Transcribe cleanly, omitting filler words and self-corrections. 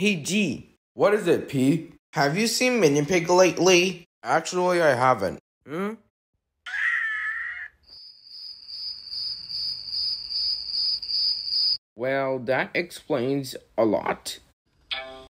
Hey G, What is it, P? have you seen Minion Pig lately? Actually, I haven't. Well, that explains a lot.